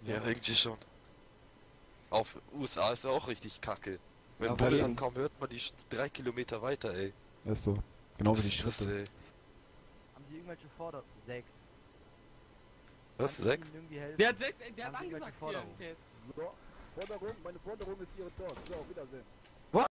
Ja, irgendwie schon. Auf USA ist ja auch richtig kacke. Wenn Ja, Bulli weil- ankommt, hört man die 3 Kilometer weiter, ey. Ist so. Genau wie Was die ist das, Schritte. ey? Haben die irgendwelche Forderungen? 6. Was? 6? Irgendwie helfen? Der hat 6, der hat Haben Sie angesagt irgendwelche hier im Forderungen? Test. So, Forderung, meine Forderung ist Ihre Chance. So, auf Wiedersehen.